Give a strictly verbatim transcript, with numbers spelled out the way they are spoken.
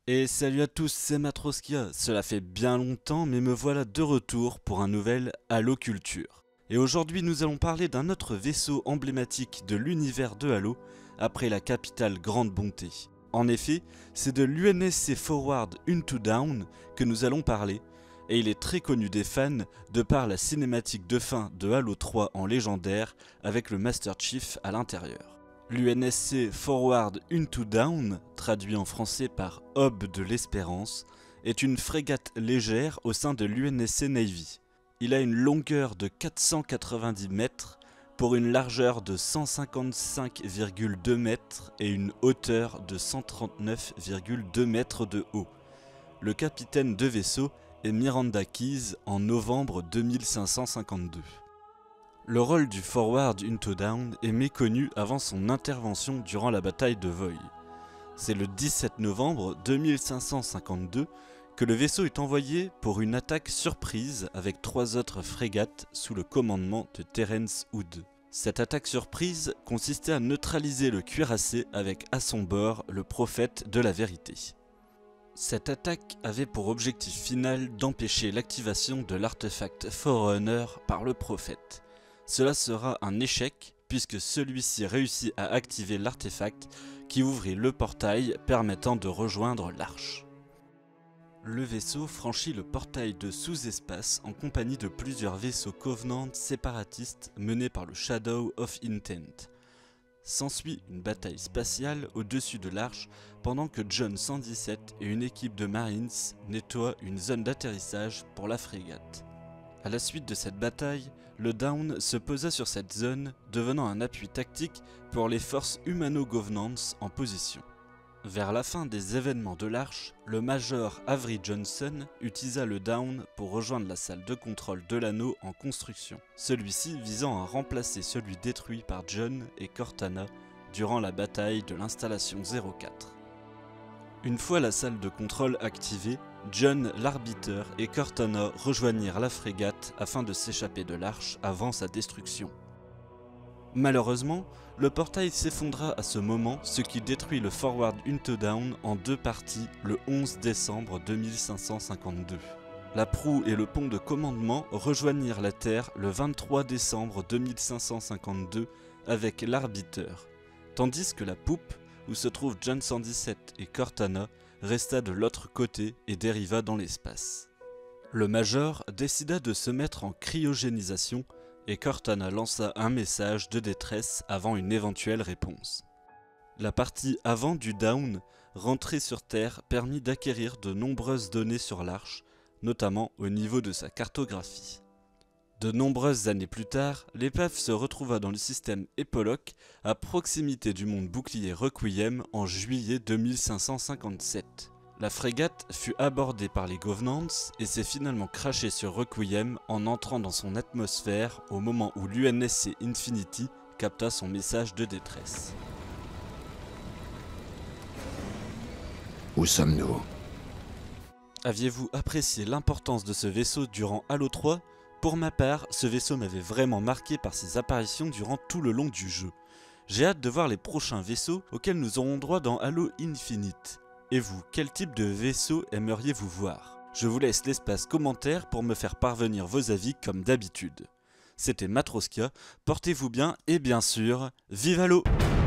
Et salut à tous, c'est Matroskia. Cela fait bien longtemps, mais me voilà de retour pour un nouvel Halo Culture. Et aujourd'hui, nous allons parler d'un autre vaisseau emblématique de l'univers de Halo, après la capitale Grande Bonté. En effet, c'est de l'U N S C Forward Unto Dawn que nous allons parler, et il est très connu des fans de par la cinématique de fin de Halo trois en légendaire avec le Master Chief à l'intérieur. L'U N S C Forward Unto Dawn, traduit en français par Aube de l'Espérance, est une frégate légère au sein de l'U N S C Navy. Il a une longueur de quatre cent quatre-vingt-dix mètres pour une largeur de cent cinquante-cinq virgule deux mètres et une hauteur de cent trente-neuf virgule deux mètres de haut. Le capitaine de vaisseau est Miranda Keyes en novembre deux mille cinq cent cinquante-deux. Le rôle du Forward Unto Dawn est méconnu avant son intervention durant la bataille de Voi. C'est le dix-sept novembre deux mille cinq cent cinquante-deux que le vaisseau est envoyé pour une attaque surprise avec trois autres frégates sous le commandement de Terrence Hood. Cette attaque surprise consistait à neutraliser le cuirassé avec à son bord le prophète de la vérité. Cette attaque avait pour objectif final d'empêcher l'activation de l'artefact Forerunner par le prophète. Cela sera un échec puisque celui-ci réussit à activer l'artefact qui ouvrit le portail permettant de rejoindre l'arche. Le vaisseau franchit le portail de sous-espace en compagnie de plusieurs vaisseaux Covenant séparatistes menés par le Shadow of Intent. S'ensuit une bataille spatiale au-dessus de l'arche pendant que John cent dix-sept et une équipe de Marines nettoient une zone d'atterrissage pour la frégate. À la suite de cette bataille, le Dawn se posa sur cette zone, devenant un appui tactique pour les forces Humano-Governance en position. Vers la fin des événements de l'Arche, le Major Avery Johnson utilisa le Dawn pour rejoindre la salle de contrôle de l'anneau en construction, celui-ci visant à remplacer celui détruit par John et Cortana durant la bataille de l'installation zéro quatre. Une fois la salle de contrôle activée, John l'Arbiteur et Cortana rejoignirent la frégate afin de s'échapper de l'arche avant sa destruction. Malheureusement, le portail s'effondra à ce moment, ce qui détruit le Forward Unto Dawn en deux parties le onze décembre deux mille cinq cent cinquante-deux. La proue et le pont de commandement rejoignirent la Terre le vingt-trois décembre deux mille cinq cent cinquante-deux avec l'Arbiteur, tandis que la poupe, où se trouvent John cent dix-sept et Cortana, resta de l'autre côté et dériva dans l'espace. Le Major décida de se mettre en cryogénisation et Cortana lança un message de détresse avant une éventuelle réponse. La partie avant du Dawn, rentrée sur Terre, permit d'acquérir de nombreuses données sur l'Arche, notamment au niveau de sa cartographie. De nombreuses années plus tard, l'épave se retrouva dans le système Epoloc à proximité du monde bouclier Requiem en juillet deux mille cinq cent cinquante-sept. La frégate fut abordée par les Governance et s'est finalement crashée sur Requiem en entrant dans son atmosphère au moment où l'U N S C Infinity capta son message de détresse. Où sommes-nous? Aviez-vous apprécié l'importance de ce vaisseau durant Halo trois ? Pour ma part, ce vaisseau m'avait vraiment marqué par ses apparitions durant tout le long du jeu. J'ai hâte de voir les prochains vaisseaux auxquels nous aurons droit dans Halo Infinite. Et vous, quel type de vaisseau aimeriez-vous voir? Je vous laisse l'espace commentaire pour me faire parvenir vos avis comme d'habitude. C'était Matroskia, portez-vous bien et bien sûr, vive Halo!